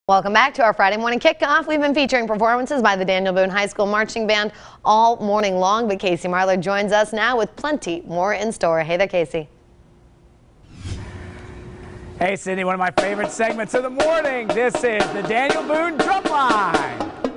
Welcome back to our Friday morning kickoff. We've been featuring performances by the Daniel Boone High School Marching Band all morning long, but Casey Marler joins us now with plenty more in store. Hey there, Casey. Hey, Cindy, one of my favorite segments of the morning. This is the Daniel Boone Drumline.